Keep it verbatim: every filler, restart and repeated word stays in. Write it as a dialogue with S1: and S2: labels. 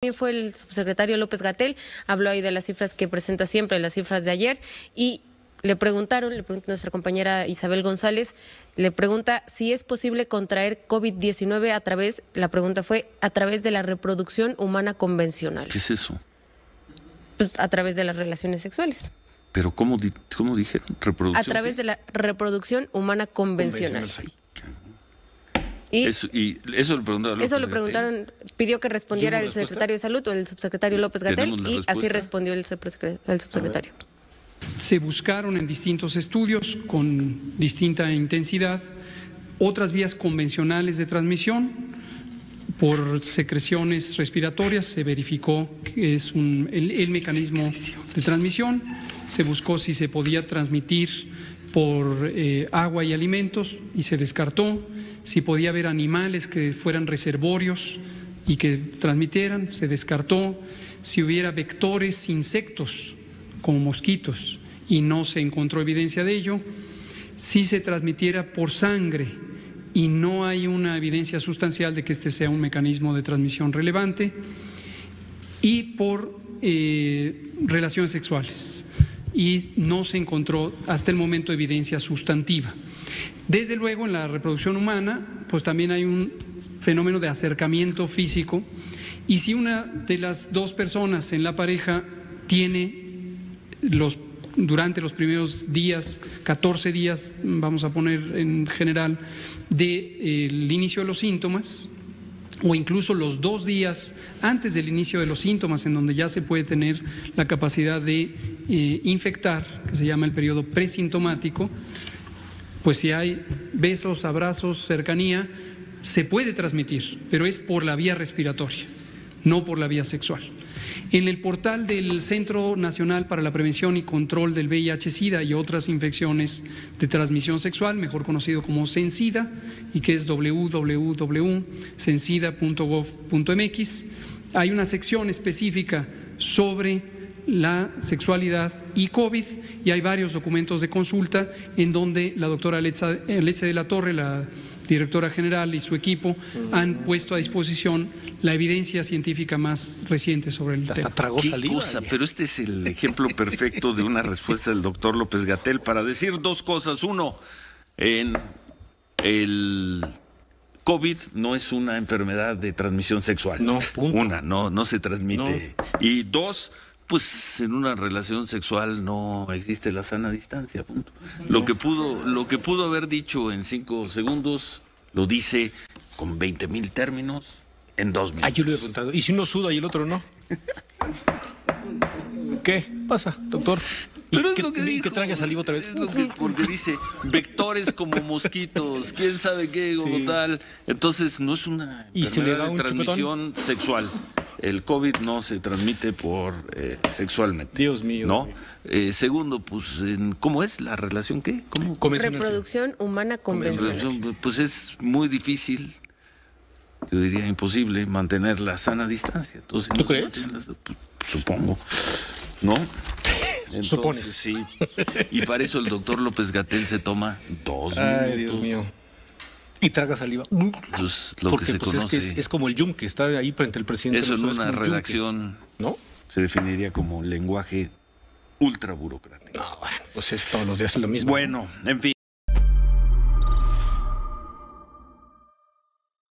S1: También fue el subsecretario López-Gatell, habló ahí de las cifras que presenta siempre, las cifras de ayer, y le preguntaron, le pregunta nuestra compañera Isabel González, le pregunta si es posible contraer COVID diecinueve a través, la pregunta fue, a través de la reproducción humana convencional.
S2: ¿Qué es eso?
S1: Pues a través de las relaciones sexuales.
S2: ¿Pero cómo, di cómo dijeron? ¿Reproducción?
S1: A través
S2: qué?
S1: de la reproducción humana convencional.
S2: convencional.
S1: Y
S2: eso, y eso le preguntaron.
S1: Eso le preguntaron, pidió que respondiera el secretario de Salud o el subsecretario López-Gatell y respuesta? Así respondió el subsecretario.
S3: Se buscaron en distintos estudios con distinta intensidad otras vías convencionales de transmisión. Por secreciones respiratorias se verificó que es un, el, el mecanismo de transmisión. Se buscó si se podía transmitir por eh, agua y alimentos y se descartó. Si podía haber animales que fueran reservorios y que transmitieran, se descartó. Si hubiera vectores, insectos como mosquitos y no se encontró evidencia de ello. Si se transmitiera por sangre y no hay una evidencia sustancial de que este sea un mecanismo de transmisión relevante, y por eh, relaciones sexuales. Y no se encontró hasta el momento evidencia sustantiva. Desde luego, en la reproducción humana, pues también hay un fenómeno de acercamiento físico, y si una de las dos personas en la pareja tiene los durante los primeros días, catorce días, vamos a poner en general, del de, inicio de los síntomas, o incluso los dos días antes del inicio de los síntomas, en donde ya se puede tener la capacidad de eh, infectar, que se llama el periodo presintomático, pues si hay besos, abrazos, cercanía, se puede transmitir, pero es por la vía respiratoria, no por la vía sexual. En el portal del Centro Nacional para la Prevención y Control del V I H SIDA y otras infecciones de transmisión sexual, mejor conocido como CENSIDA, y que es doble u doble u doble u punto censida punto gov punto m x, hay una sección específica sobre la sexualidad y COVID, y hay varios documentos de consulta en donde la doctora Leche de la Torre, la directora general, y su equipo han puesto a disposición la evidencia científica más reciente sobre el
S4: Hasta
S3: tema.
S4: tragó
S2: ¿Qué
S4: saliva,
S2: cosa?
S4: ya.
S2: Pero este es el ejemplo perfecto de una respuesta del doctor López-Gatell para decir dos cosas. Uno, en el COVID no es una enfermedad de transmisión sexual.
S4: No, punto.
S2: Una, no, no se transmite. No. Y dos, pues en una relación sexual no existe la sana distancia, punto. No. Lo que pudo, lo que pudo haber dicho en cinco segundos, lo dice con veinte mil términos en dos minutos.
S4: Ah, yo le he preguntado, ¿y si uno suda y el otro no? ¿Qué pasa, doctor?
S2: Pero es
S4: que,
S2: lo que dijo.
S4: Que trague saliva otra vez.
S2: Es lo que, porque dice vectores como mosquitos, quién sabe qué, como sí. tal. Entonces no es una
S4: ¿Y se le da
S2: de
S4: un
S2: transmisión chupetón? Sexual. El COVID no se transmite por eh, sexualmente.
S4: Dios mío.
S2: ¿No? Eh, segundo, pues, en, ¿cómo es la relación qué? ¿Cómo?
S1: Reproducción humana convencional.
S2: Pues es muy difícil, yo diría imposible, mantener la sana distancia. Entonces,
S4: ¿tú
S2: no
S4: crees?
S2: Las, pues, supongo, ¿no? Entonces,
S4: Supones.
S2: Sí. Y para eso el doctor López-Gatell se toma dos
S4: Ay,
S2: minutos.
S4: Dios mío. Y traga saliva.
S2: Eso es lo
S4: Porque
S2: que se
S4: pues,
S2: conoce.
S4: Es, que es, es como el yunque, estar ahí frente al presidente.
S2: Eso en
S4: no
S2: una redacción,
S4: ¿no?
S2: Se definiría como lenguaje ultra burocrático.
S4: No, bueno, pues es todos los días lo mismo.
S2: Bueno, en fin.